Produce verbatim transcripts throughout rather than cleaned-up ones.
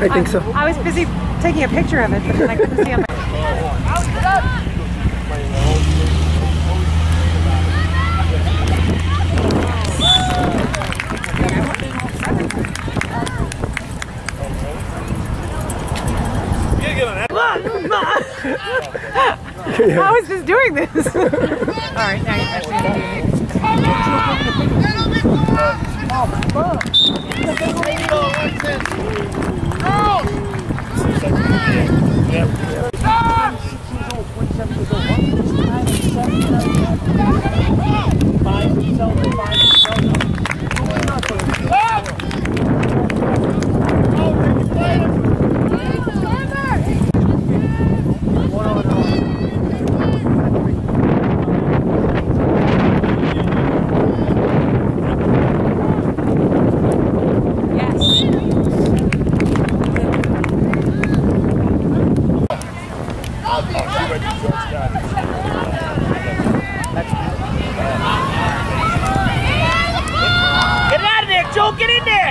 I think so. I was busy taking a picture of it, but then I couldn't see on my... I was just doing this. Alright, now you're actually doing it. Joe, get in there!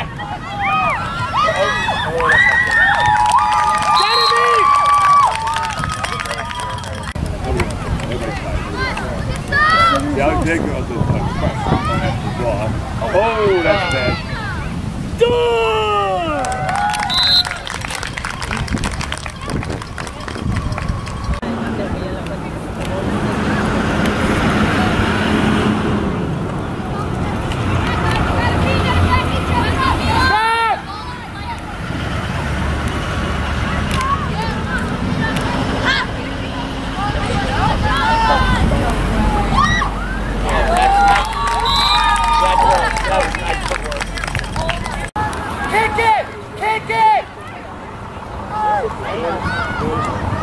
Oh, that's bad. Kick it! Kick it!